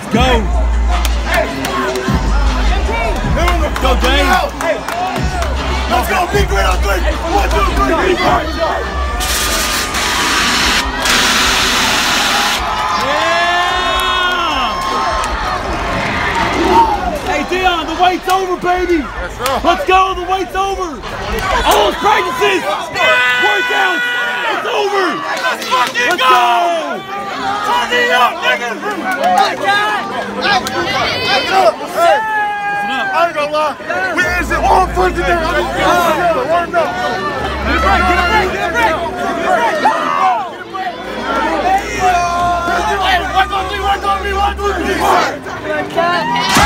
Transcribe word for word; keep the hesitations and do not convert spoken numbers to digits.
go. Go, James. Let's go, big green on three. One, two, three. Hey, Dion, the wait's over, baby. Yes, sir. Let's go, the wait's over. All those practices, workouts, it's over. Let's fucking Let's go. go. Turn it up, nigga. Hey, I ain't gonna lie. We is it on foot today. I'm just gonna warm up. Get a break, get a break, get a break. Hey, work on me, work on me, work on me.